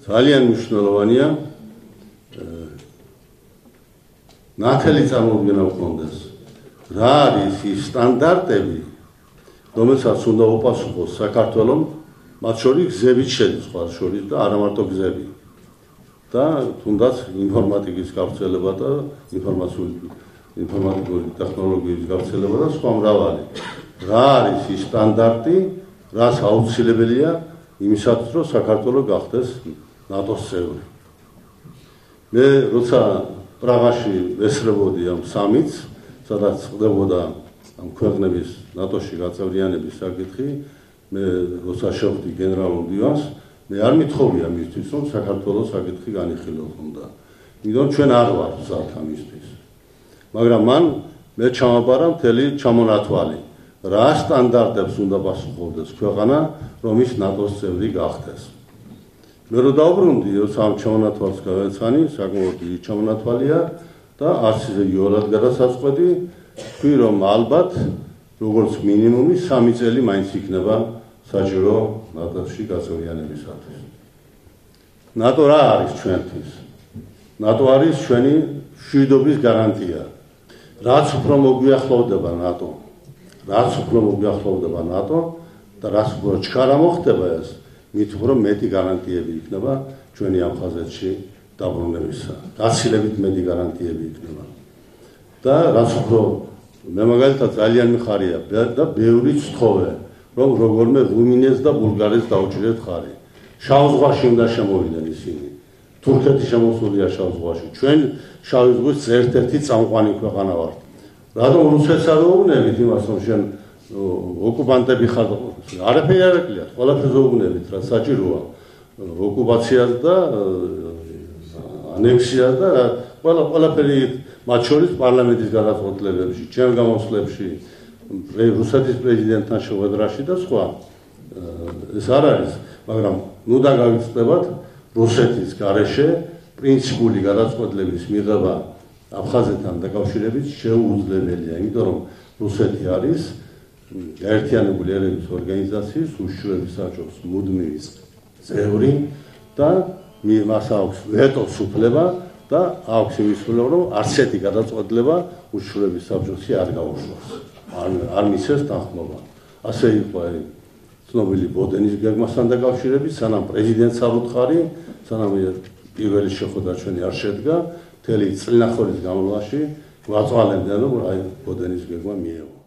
ძალიან მნიშვნელოვანია ნათელი წარმოუდგენა გქონდეს რა არის ის სტანდარტები რომელსაც უნდა უპასუხოს საქართველოს მათ შორის გზებით შედის სხვა შორის და არა მარტო გზები და თუნდაც ინფორმატიკის გავრცელება და ინფორმატიკური ტექნოლოგიების გავრცელება და სხვა მრავალი რა არის ის სტანდარტი რაც აუცილებელია იმისათვის რომ საქართველოს გახდეს ნატოს წევრი მე როცა პრაღაში ვესწრებოდი ამ სამიტს სადაც ხდებოდა ამ ქვეყნების ნატოში გაწევრიანების საკითხი მე როცა შევხვდი გენერალურ დივანს მე არ მithოვია მისთვის რომ საქართველოს საკითხი განიხილოს უნდა იმიტომ ჩვენ არ ვართ მზად ამისთვის მაგრამ მან მე ჩამაბარა მთელი ჩამონათვალი რა სტანდარტებს უნდა პასუხობდეს ქვეყანა რომ ის ნატოს წევრი გახდეს მე რო დავბრუნდი როცა ამ ჩამონათვალს გავეცანი საკმაოდ დიდი ჩამონათვალია და არც ისე იოლად გადასაწყვეტი თქვი რომ ალბათ როგორც მინიმუმი 3 წელი მაინც იქნება საჭირო ნატოში გაწევრიანებისათვის ნატო რა არის ჩვენთვის ნატო არის ჩვენი მშვიდობის გარანტია რაც უფრო მოგვიახლოვდება ნატო რაც უფრო მოგვიახლოვდება ნატო და რაც უფრო ჩქარა მოხდება ეს მით უფრო მეტი გარანტიები იქნება ჩვენი ამ ხაზეთში დაბრუნებისა გაცილებით მეტი გარანტიები იქნება და რაც უფრო მე მაგალითად ძალიან მიხარია და ბევრი ვთხოვე რომ როგორმე რუმინეთს და ბულგარეთს დაუჭირეთ ხარი შავ ზღვაში უნდა შემოვიდნენ ისინი თურქეთი შემოსულია შავ ზღვაში ჩვენ შავ ზღვის ერთ-ერთი წამყვანი ქვეყანა ვართ რადგან რუსეთს არ უგნებით იმას რომ შენ ოკუპანტები ხარ არაფერი არ აკლიათ ყველაფერზე უგნებით რა საჭიროა ოკუპაციას და ანექსიას და ყველაფერი მათ შორის პარლამენტის გადაწყვეტილებებში ჩემ გამოსვლებში რუსეთის პრეზიდენტთან შეხვედრაში და სხვა ეს არ არის მაგრამ ნუ დაგავიწყდებათ რუსეთის გარეშე პრინციპული გადაწყვეტილების მიღება აფხაზეთთან დაკავშირებით შეუძლებელია იმიტომ რომ რუსეთი არის გაერთიანებული ერების ორგანიზაციის უშუალო საჭოს მუდმივი წევრი და მას აქვს ვეტოს უფლება და აქვს იმის უფლება რომ არც ერთი გადაწყვეტილება უშუალო საბჭოში არ გაუშვას არ მისცეს თანხმობა ასე იყო ცნობილი ბოდენის გეგმასთან დაკავშირებით სანამ პრეზიდენტს არ უთხარი სანამ პირველი შეხვედრა ჩვენი არ შედგა მთელი წლინახევრის განმავლობაში ვაწვალებდნენ რომ აი ბოდენის გეგმა მიეღო